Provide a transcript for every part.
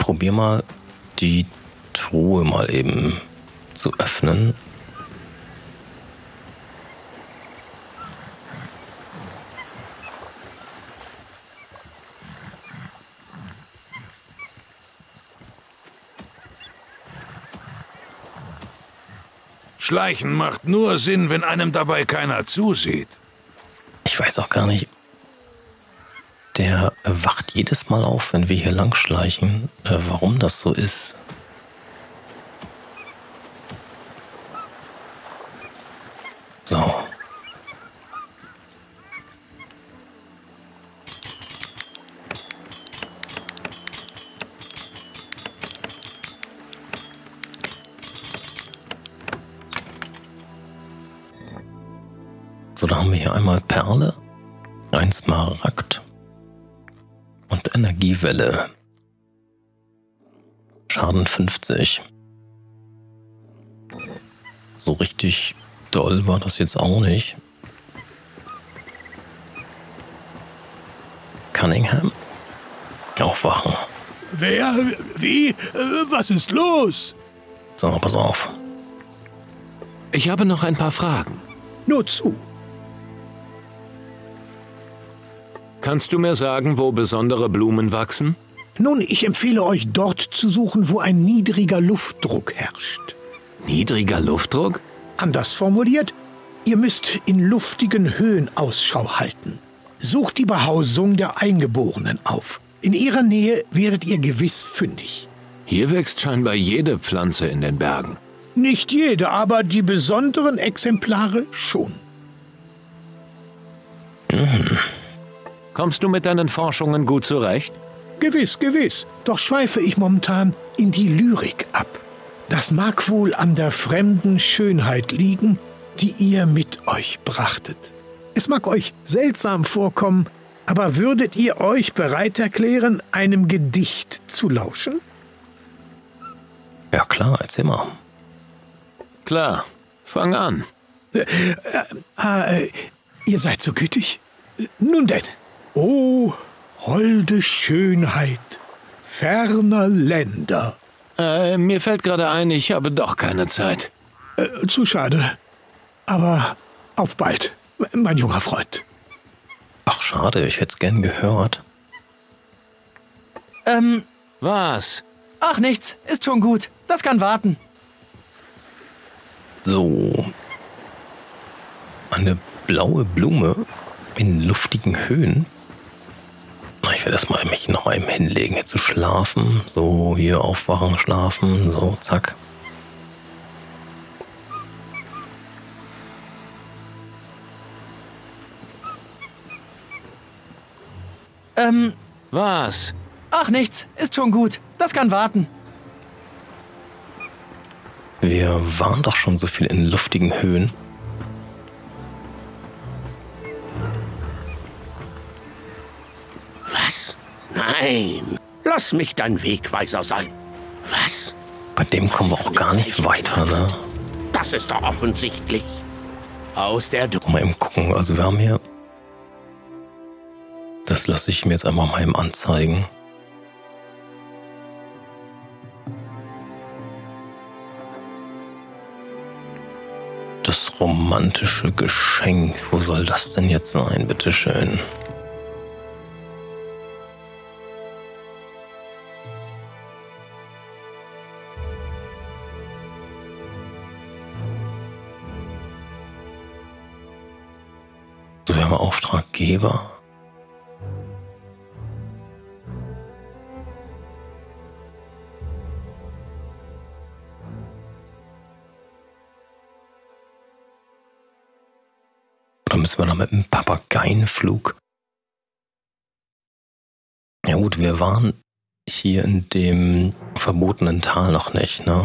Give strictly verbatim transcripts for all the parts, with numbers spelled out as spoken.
probiere mal die Truhe mal eben zu öffnen. Schleichen macht nur Sinn, wenn einem dabei keiner zusieht. Ich weiß auch gar nicht. Der wacht jedes Mal auf, wenn wir hier lang schleichen. Äh, warum das so ist. So. So, da haben wir hier einmal Perle, ein Smaragd und Energiewelle. Schaden fünfzig. So richtig doll war das jetzt auch nicht. Cunningham? Aufwachen. Wer? Wie? Äh, was ist los? So, pass auf. Ich habe noch ein paar Fragen. Nur zu. Kannst du mir sagen, wo besondere Blumen wachsen? Nun, ich empfehle euch dort zu suchen, wo ein niedriger Luftdruck herrscht. Niedriger Luftdruck? Anders formuliert, ihr müsst in luftigen Höhen Ausschau halten. Sucht die Behausung der Eingeborenen auf. In ihrer Nähe werdet ihr gewiss fündig. Hier wächst scheinbar jede Pflanze in den Bergen. Nicht jede, aber die besonderen Exemplare schon. Mhm. Kommst du mit deinen Forschungen gut zurecht? Gewiss, gewiss. Doch schweife ich momentan in die Lyrik ab. Das mag wohl an der fremden Schönheit liegen, die ihr mit euch brachtet. Es mag euch seltsam vorkommen, aber würdet ihr euch bereit erklären, einem Gedicht zu lauschen? Ja klar, erzähl mal. Klar, fang an. Äh, äh, äh, ihr seid so gütig. Nun denn. O, holde Schönheit ferner Länder. Äh, mir fällt gerade ein, ich habe doch keine Zeit. Äh, zu schade. Aber auf bald, mein junger Freund. Ach schade, ich hätte es gern gehört. Ähm, Was? ach nichts, ist schon gut. Das kann warten. So. Eine blaue Blume in luftigen Höhen. Ich werde erstmal mich noch mal eben hinlegen, hier zu schlafen. So, hier aufwachen, schlafen, so, zack. Ähm, Was? ach nichts, ist schon gut. Das kann warten. Wir waren doch schon so viel in luftigen Höhen. Was? Nein! Lass mich dein Wegweiser sein. Was? Bei dem kommen wir auch gar nicht weiter, ne? Das ist doch offensichtlich. Aus der Du... Mal eben gucken, also wir haben hier... Das lasse ich mir jetzt einfach mal eben anzeigen. Das romantische Geschenk. Wo soll das denn jetzt sein, bitteschön? So, wir haben Auftraggeber. Oder müssen wir noch mit einem Papageienflug? Ja gut, wir waren hier in dem verbotenen Tal noch nicht, ne?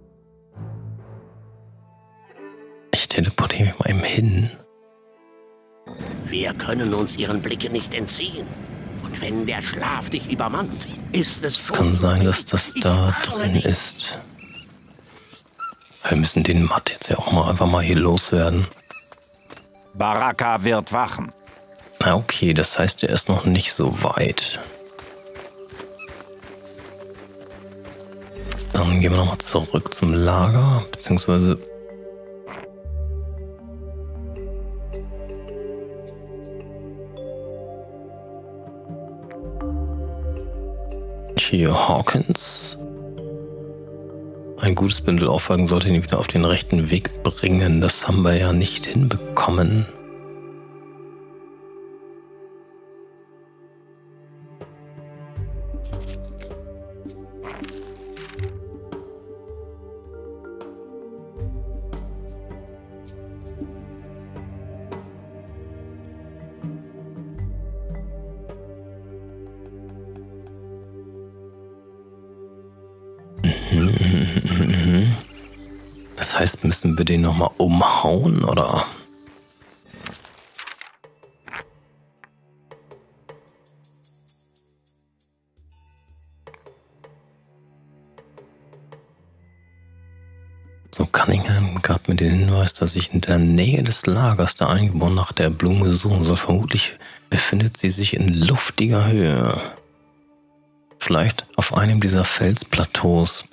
Ich teleportiere mich mal eben hin. Wir können uns ihren Blicken nicht entziehen. Und wenn der Schlaf dich übermannt, ist es... Es kann sein, dass das da drin ist. Wir müssen den Matt jetzt ja auch mal einfach mal hier loswerden. Baraka wird wachen. Na okay, das heißt, er ist noch nicht so weit. Dann gehen wir nochmal zurück zum Lager, beziehungsweise hier Hawkins. Ein gutes Bündel Aufwagen sollte ihn wieder auf den rechten Weg bringen. Das haben wir ja nicht hinbekommen. Das heißt, müssen wir den nochmal umhauen, oder? So, Cunningham gab mir den Hinweis, dass ich in der Nähe des Lagers der Eingeborenen nach der Blume suchen soll. Vermutlich befindet sie sich in luftiger Höhe. Vielleicht auf einem dieser Felsplateaus.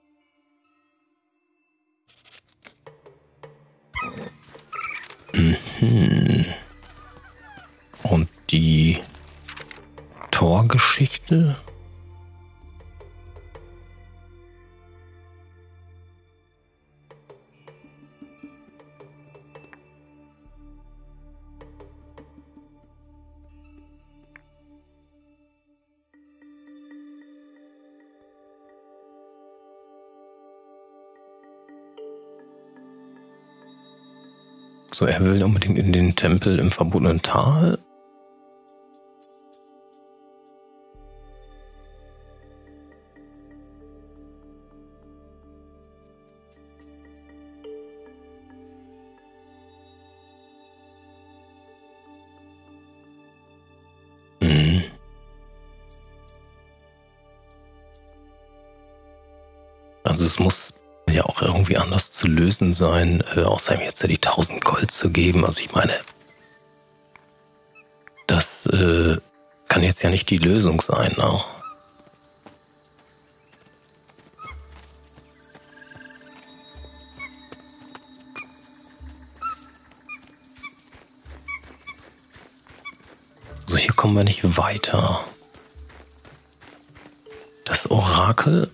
Mhm. Und die Torgeschichte? So, er will unbedingt in den Tempel im verbotenen Tal. Hm. Also es muss ja auch irgendwie anders zu lösen sein, äh, außer ihm jetzt ja die tausend Gold zu geben. Also ich meine, das äh, kann jetzt ja nicht die Lösung sein, ne? So, hier kommen wir nicht weiter. Das Orakel...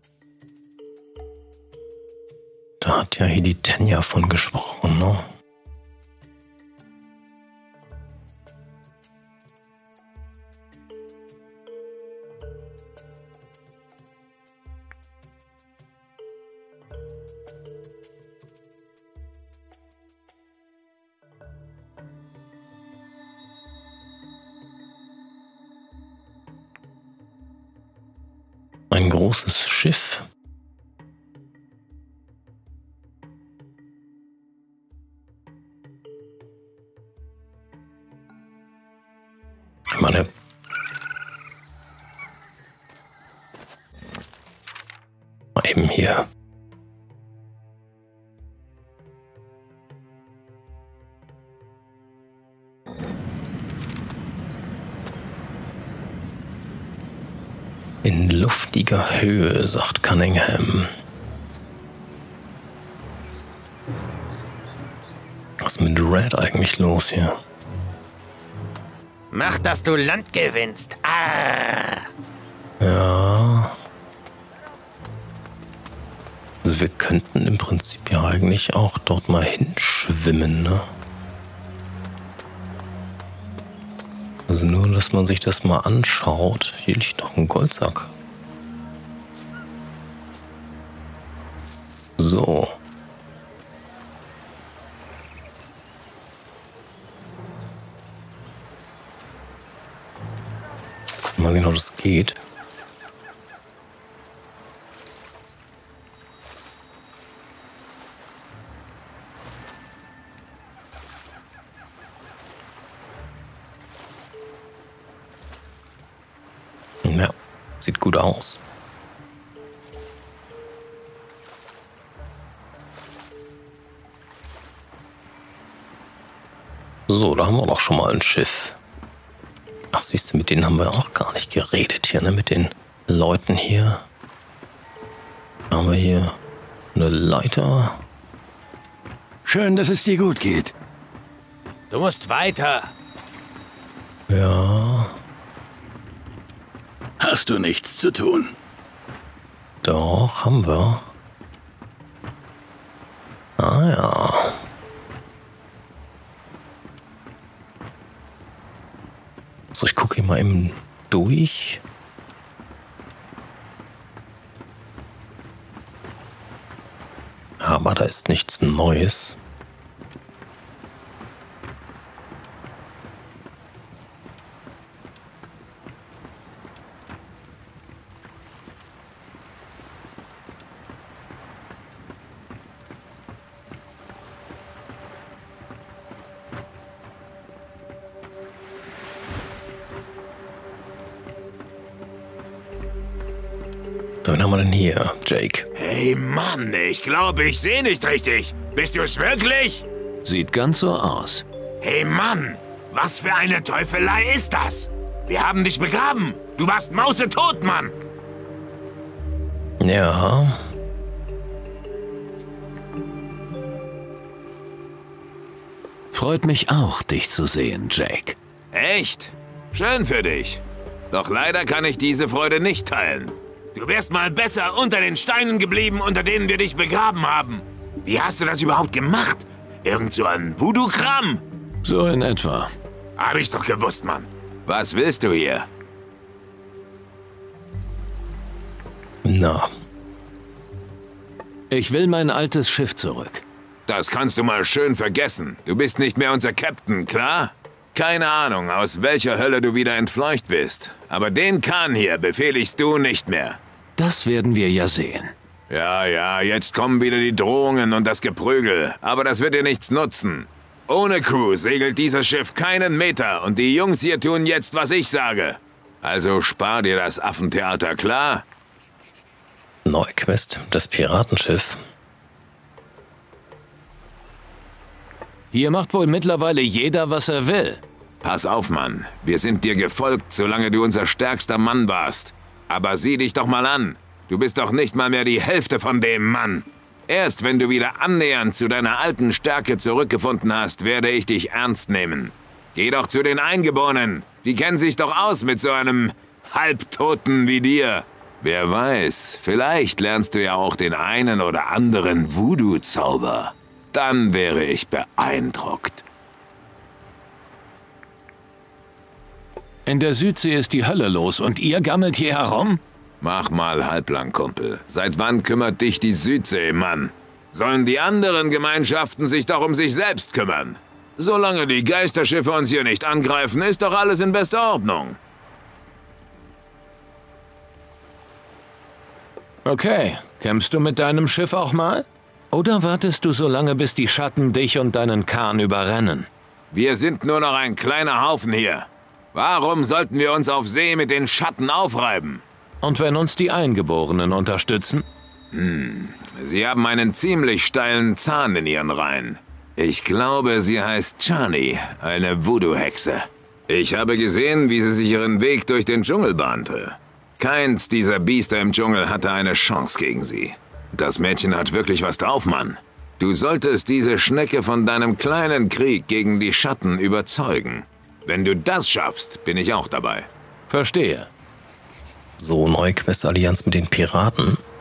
Da hat ja hier die Tenya von gesprochen, ne? Ein großes Schiff. Ich meine, mal eben hier. In luftiger Höhe, sagt Cunningham. Was ist mit Red eigentlich los hier? Mach, dass du Land gewinnst. Ah! Ja. Also wir könnten im Prinzip ja eigentlich auch dort mal hinschwimmen, ne? Also nur, dass man sich das mal anschaut. Hier liegt noch ein Goldsack. So. Mal sehen, ob das geht. Ja, sieht gut aus. So, da haben wir doch schon mal ein Schiff. Ach, siehst du, mit denen haben wir auch gar nicht geredet hier, ne? Mit den Leuten hier. Da haben haben wir hier eine Leiter. Schön, dass es dir gut geht. Du musst weiter. Ja. Hast du nichts zu tun? Doch, haben wir. Ah ja. So, ich gucke hier mal eben durch. Aber da ist nichts Neues. So, wen haben wir denn hier? Jake. Hey Mann, ich glaube, ich sehe nicht richtig. Bist du es wirklich? Sieht ganz so aus. Hey Mann, was für eine Teufelei ist das? Wir haben dich begraben. Du warst mausetot, Mann. Ja. Freut mich auch, dich zu sehen, Jake. Echt? Schön für dich. Doch leider kann ich diese Freude nicht teilen. Du wärst mal besser unter den Steinen geblieben, unter denen wir dich begraben haben. Wie hast du das überhaupt gemacht? Irgend so ein Voodoo-Kram? So in etwa. Hab ich doch gewusst, Mann. Was willst du hier? Na. Ich will mein altes Schiff zurück. Das kannst du mal schön vergessen. Du bist nicht mehr unser Captain, klar? Keine Ahnung, aus welcher Hölle du wieder entfleucht bist. Aber den Kahn hier befehligst du nicht mehr. Das werden wir ja sehen. Ja, ja, jetzt kommen wieder die Drohungen und das Geprügel. Aber das wird dir nichts nutzen. Ohne Crew segelt dieses Schiff keinen Meter und die Jungs hier tun jetzt, was ich sage. Also spar dir das Affentheater, klar? Neue Quest, das Piratenschiff. Hier macht wohl mittlerweile jeder, was er will. Pass auf, Mann. Wir sind dir gefolgt, solange du unser stärkster Mann warst. Aber sieh dich doch mal an. Du bist doch nicht mal mehr die Hälfte von dem Mann. Erst wenn du wieder annähernd zu deiner alten Stärke zurückgefunden hast, werde ich dich ernst nehmen. Geh doch zu den Eingeborenen. Die kennen sich doch aus mit so einem Halbtoten wie dir. Wer weiß, vielleicht lernst du ja auch den einen oder anderen Voodoo-Zauber. Dann wäre ich beeindruckt. In der Südsee ist die Hölle los und ihr gammelt hier herum? Mach mal halblang, Kumpel. Seit wann kümmert dich die Südsee, Mann? Sollen die anderen Gemeinschaften sich doch um sich selbst kümmern? Solange die Geisterschiffe uns hier nicht angreifen, ist doch alles in bester Ordnung. Okay, kämpfst du mit deinem Schiff auch mal? Oder wartest du so lange, bis die Schatten dich und deinen Kahn überrennen? Wir sind nur noch ein kleiner Haufen hier. Warum sollten wir uns auf See mit den Schatten aufreiben? Und wenn uns die Eingeborenen unterstützen? Hm, sie haben einen ziemlich steilen Zahn in ihren Reihen. Ich glaube, sie heißt Chani, eine Voodoo-Hexe. Ich habe gesehen, wie sie sich ihren Weg durch den Dschungel bahnte. Keins dieser Biester im Dschungel hatte eine Chance gegen sie. Das Mädchen hat wirklich was drauf, Mann. Du solltest diese Schnecke von deinem kleinen Krieg gegen die Schatten überzeugen. Wenn du das schaffst, bin ich auch dabei. Verstehe. So, neue Quest-Allianz mit den Piraten.